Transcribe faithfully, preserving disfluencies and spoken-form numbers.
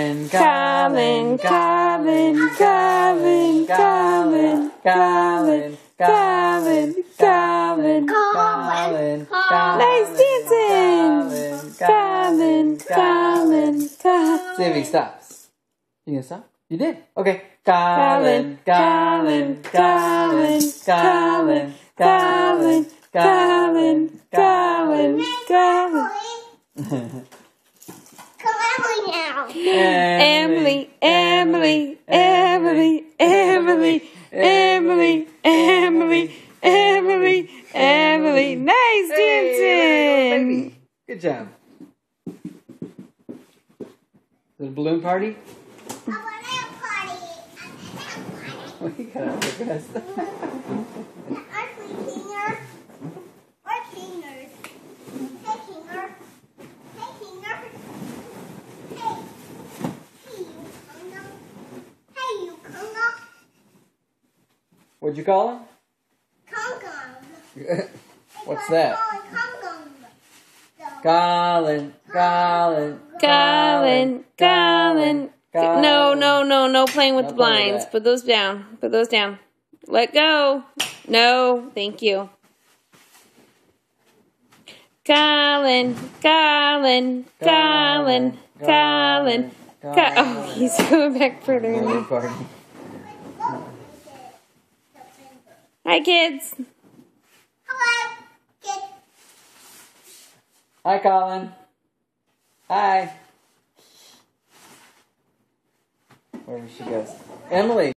Colin, Colin, Colin, Colin, Colin, Colin, Colin, Colin, Colin, Colin. Nice dancing. Colin, Colin, Colin. See if he stops. You gonna stop? You did. Okay. Colin, Colin, Colin, Colin, Colin, Colin, Colin, Colin. Emily, Emily, Emily, Emily, Emily, Emily, Emily, Emily. Nice dancing. Good job. The balloon party? I want a party. We got our best. Our cleaner. Our cleaners. Hey, cleaner. Hey, cleaner. Hey. Hey, you come up. Hey, you come up. What'd you call him? Come What's that? Colin. Colin, Colin, Colin, Colin. Colin. No, no, no, no playing with No the playing with blinds. that. Put those down. Put those down. Let go. No, thank you. Colin, Colin, Colin, Colin. Co- oh, he's going back further. Balloon party. Hi, kids. Hello. Get Hi, Colin. Hi. Wherever she goes. Emily.